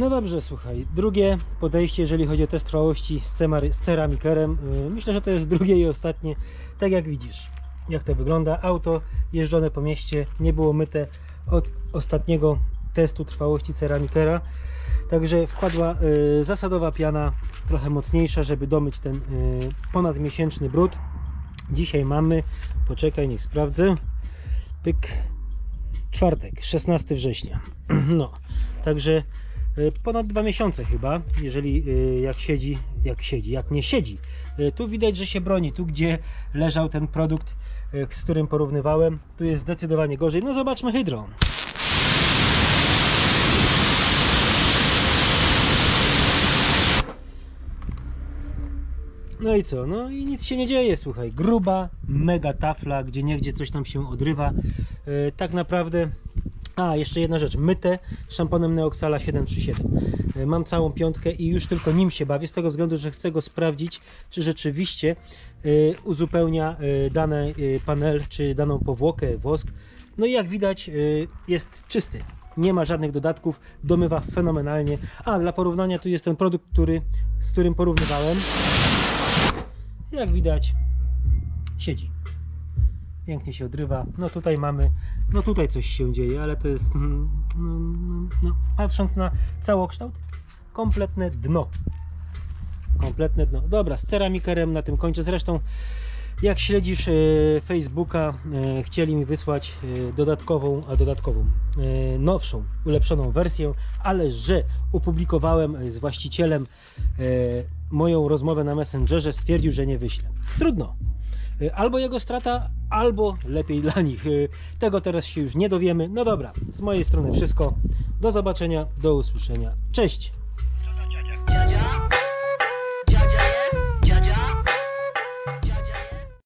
No dobrze, słuchaj, drugie podejście, jeżeli chodzi o test trwałości z ceramikerem, myślę, że to jest drugie i ostatnie. Tak jak widzisz, jak to wygląda. Auto jeżdżone po mieście, nie było myte od ostatniego testu trwałości ceramikera. Także wpadła zasadowa piana, trochę mocniejsza, żeby domyć ten ponadmiesięczny brud. Dzisiaj mamy, poczekaj, niech sprawdzę, pyk, czwartek, 16 września. No, także ponad 2 miesiące chyba, jeżeli jak nie siedzi. Tu widać, że się broni, tu gdzie leżał ten produkt, z którym porównywałem, tu jest zdecydowanie gorzej. No zobaczmy hydro. No i co? No i nic się nie dzieje, słuchaj. Gruba, mega tafla, gdzie niegdzie coś tam się odrywa. Tak naprawdę... A, jeszcze jedna rzecz. Myte szamponem Neoxala 737. Mam całą piątkę i już tylko nim się bawię, z tego względu, że chcę go sprawdzić, czy rzeczywiście uzupełnia dany panel, czy daną powłokę, wosk. No i jak widać, jest czysty. Nie ma żadnych dodatków, domywa fenomenalnie. A, dla porównania tu jest ten produkt, z którym porównywałem. Jak widać, siedzi. Pięknie się odrywa. No tutaj mamy, no tutaj coś się dzieje, ale to jest, no, patrząc na całokształt, kompletne dno. Kompletne dno. Dobra, z ceramikerem na tym kończę. Zresztą, jak śledzisz Facebooka, chcieli mi wysłać nowszą, ulepszoną wersję, ale że opublikowałem z właścicielem moją rozmowę na Messengerze, stwierdził, że nie wyślę. Trudno. Albo jego strata, albo lepiej dla nich. Tego teraz się już nie dowiemy. No dobra, z mojej strony wszystko. Do zobaczenia, do usłyszenia. Cześć!